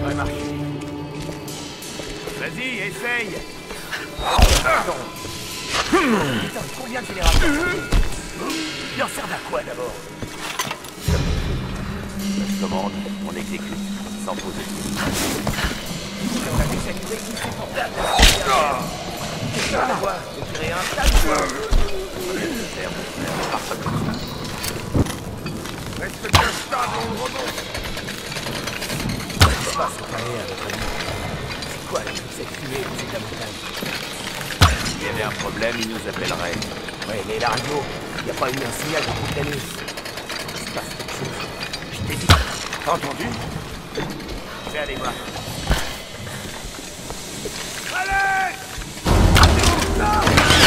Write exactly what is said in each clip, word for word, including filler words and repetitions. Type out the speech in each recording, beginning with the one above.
devrait marcher. Vas-y, essaye. Putain, combien de générateurs? Ils en servent à quoi d'abord? Je commande, on exécute, sans poser. On a désactivé tout ce portable. Qu'est-ce qu'on voit? On dirait un stade ou quoi? Reste bien stable, on le remonte. Qu'est-ce qui se passe au palais à notre ami? C'est quoi cette fumée dans cette montagne? S'il y avait un problème, il nous appellerait. Ouais, mais la radio, y a pas eu un signal de Boucanis. Il se passe quelque chose. Je t'ai dit. T'as entendu? Je vais aller voir. Allez! Là!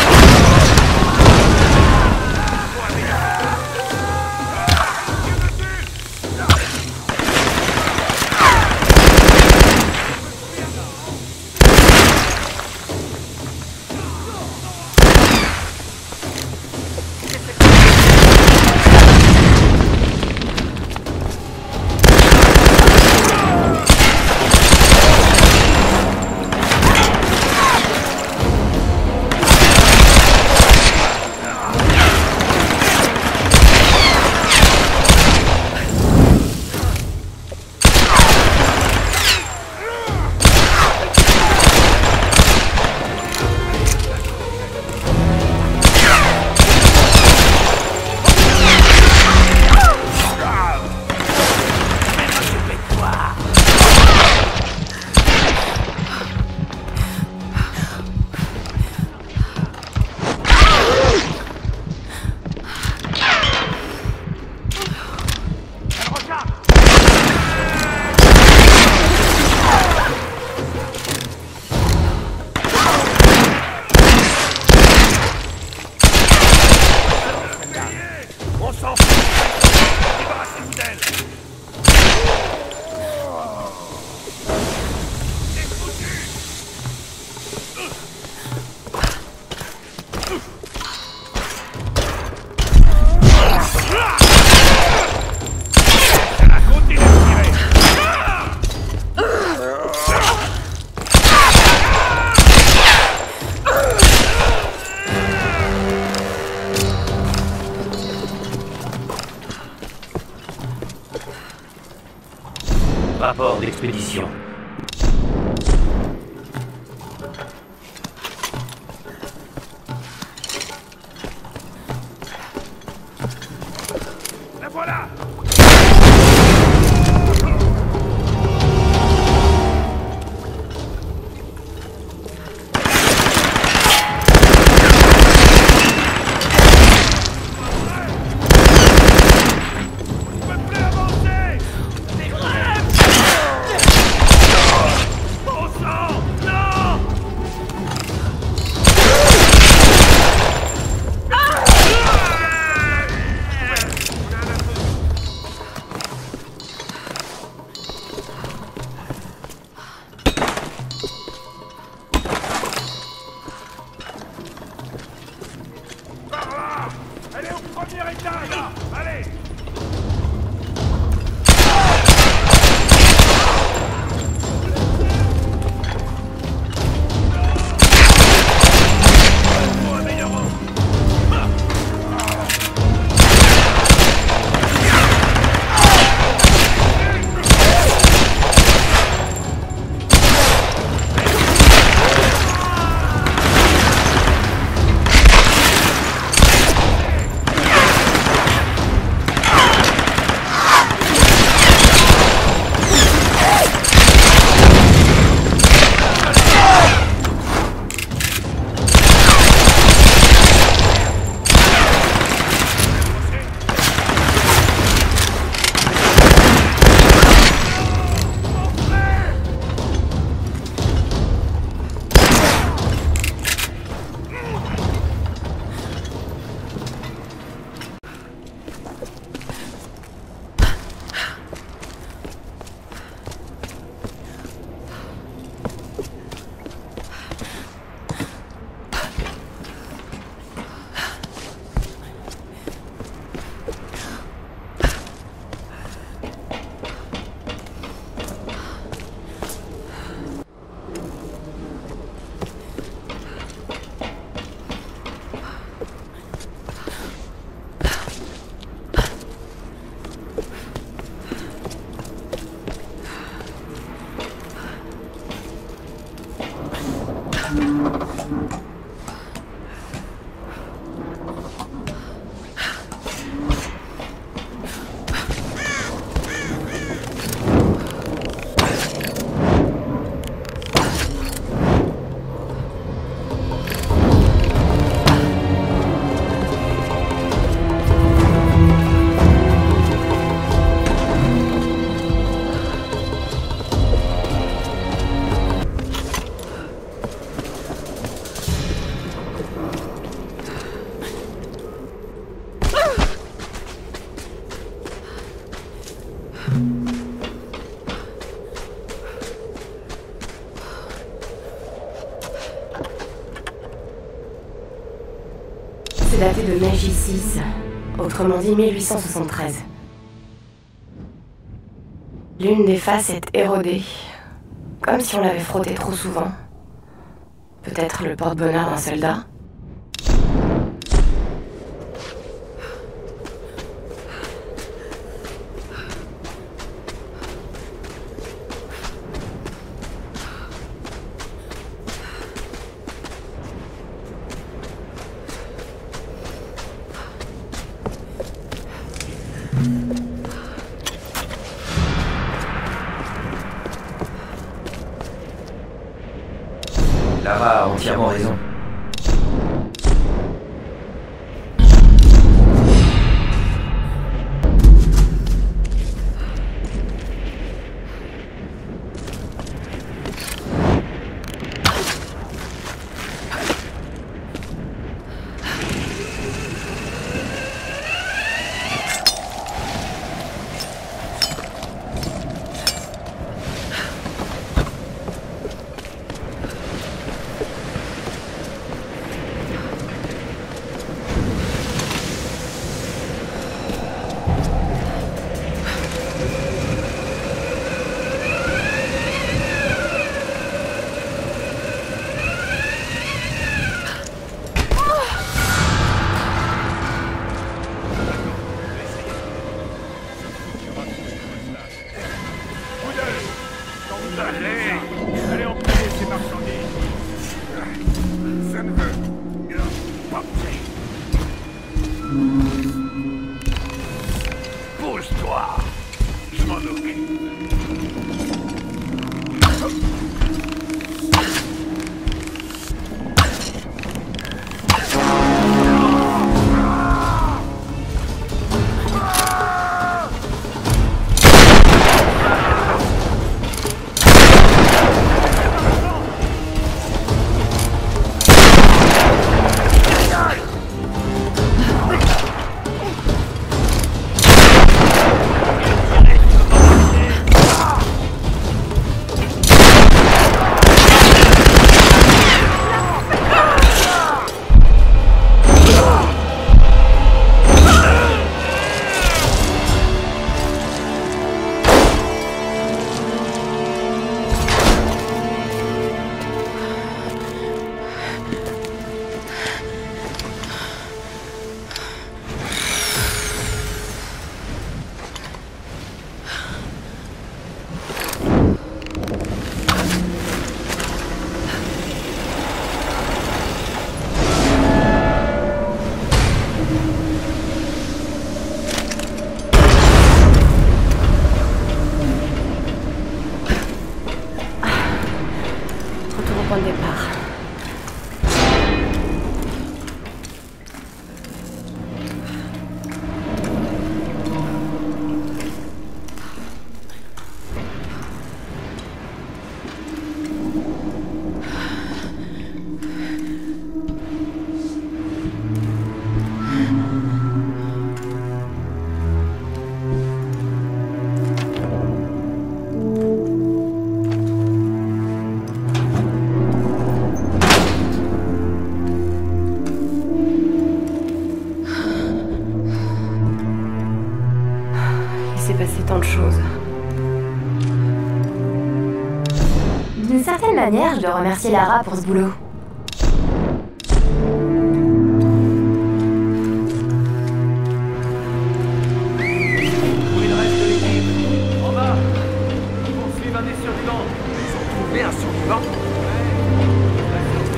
Rapport d'expédition. La voilà! C'est daté de Meiji six, autrement dit mille huit cent soixante-treize. L'une des faces est érodée, comme si on l'avait frottée trop souvent. Peut-être le porte-bonheur d'un soldat. Lara a entièrement raison. Allez, allez emporter ces marchandises. Ça ne veut pas. Pose-toi. Je m'en occupe. Point de départ. Il s'est passé tant de choses. D'une certaine manière, je dois remercier Lara pour ce boulot. Où est le reste de l'équipe? En bas. Ils poursuivent un des survivants. Ils ont trouvé un survivant? Ouais.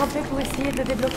grimper pour essayer de le débloquer.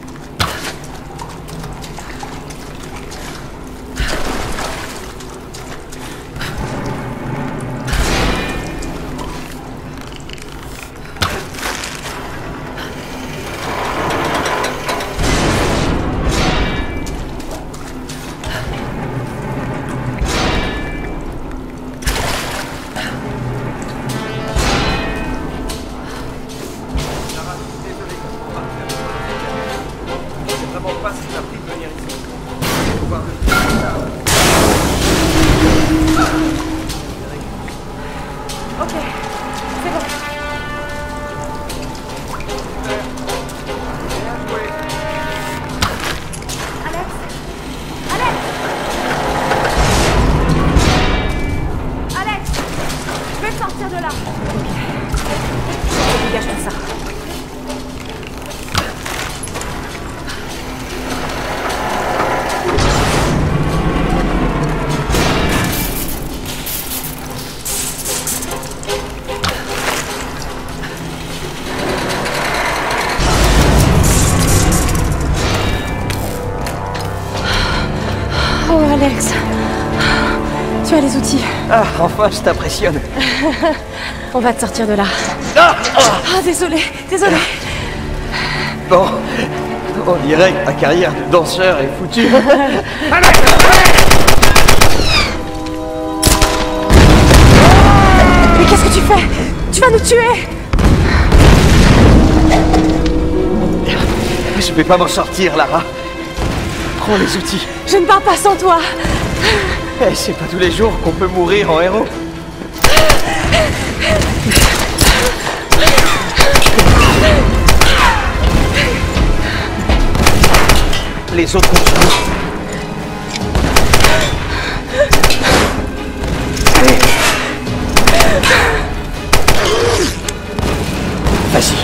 Alex, tu as les outils. Ah, enfin, je t'impressionne. On va te sortir de là. Ah, ah. Ah, désolé, désolé. Bon, on dirait que ma carrière de danseur est foutue. Mais qu'est-ce que tu fais? Tu vas nous tuer. Je vais pas m'en sortir, Lara. Prends les outils. Je ne pars pas sans toi. Eh, c'est pas tous les jours qu'on peut mourir en héros. Les autres continuent. Allez. Vas-y.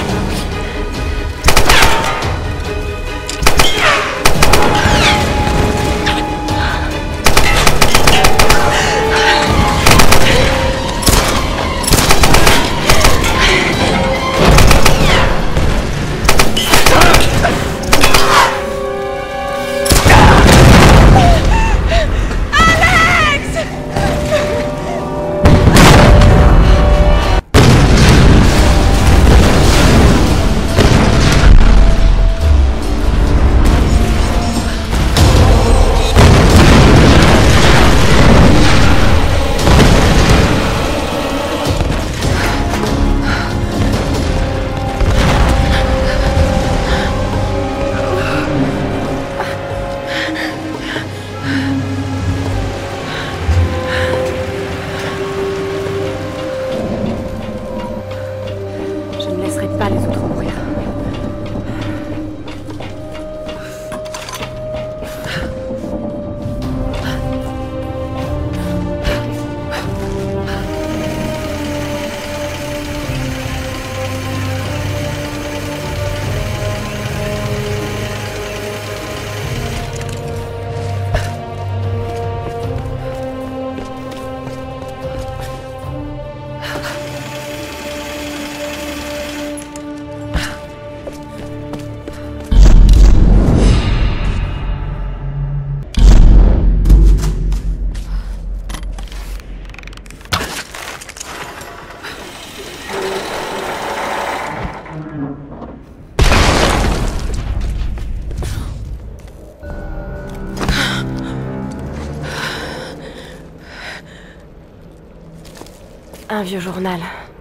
Un vieux journal.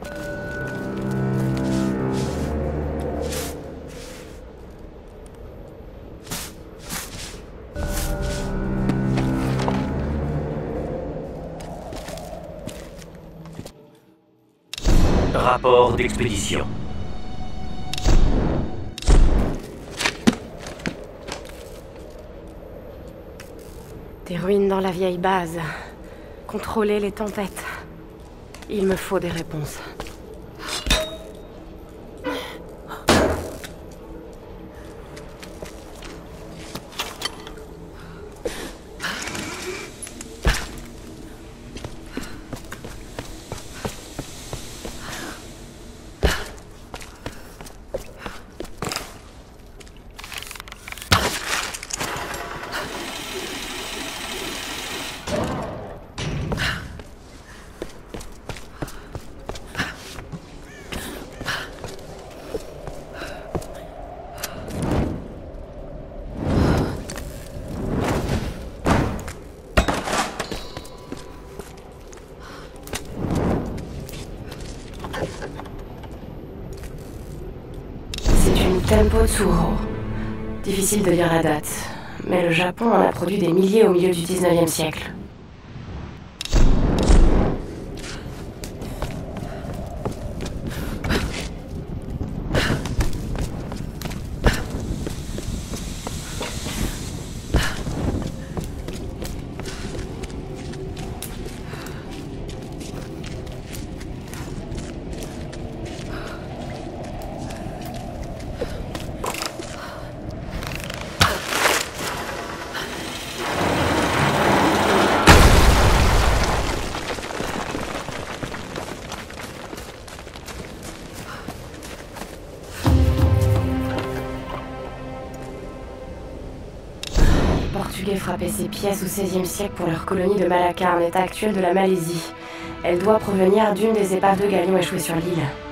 Rapport d'expédition. Des ruines dans la vieille base. Contrôler les tempêtes. Il me faut des réponses. Tenpo Tsuho. Difficile de lire la date, mais le Japon en a produit des milliers au milieu du dix-neuvième siècle. Les Portugais frappaient ces pièces au seizième siècle pour leur colonie de Malacca, en état actuel de la Malaisie. Elle doit provenir d'une des épaves de galions échouées sur l'île.